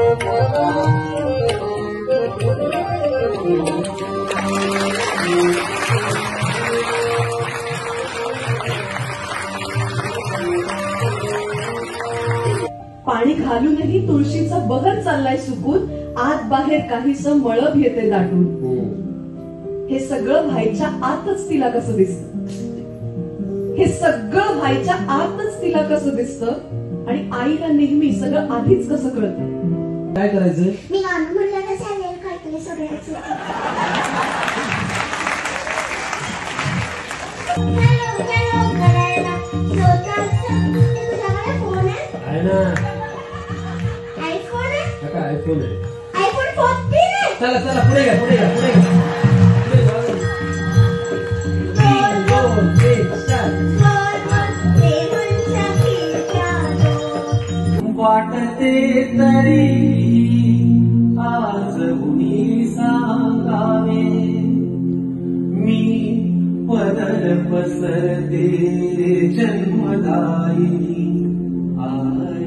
पाणी घालूनही तुळशीचा बहर चाललाय सुकून, आत बाहेर काहीसं मळभ येते दाटून. हे सगळं व्हायच्या आतच तिला कसं दिसतं, हे सगळं व्हायच्या आतच तिला कसं दिसतं, आणि आईला नेहमी सगळं आधीच कसं कळतं. काय करायचं? मी गाणं म्हणलं ना चालेल काय तुला सगळ्याच. आहे ना, आयफोन आहे. काय आयफोन आहे? आयफोन 14 आहे. चला चला पुढे घ्या, पुढे घ्या, पुढे घ्या. वाटते तरी आज कुणी सांगावे, मी पदर पसरते जन्मदायी आई.